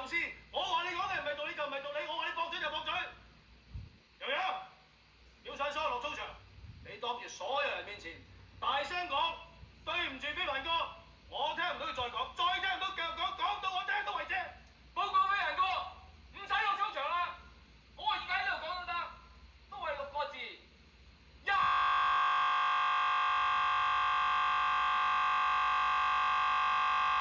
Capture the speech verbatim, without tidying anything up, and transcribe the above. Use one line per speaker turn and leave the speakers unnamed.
用師，我話你講嘅唔係道理就唔係道理，我話你駁嘴就駁嘴。洋洋，要晒所有落操場，你當住所有人面前大聲講對唔住非凡哥，我聽唔到佢再講。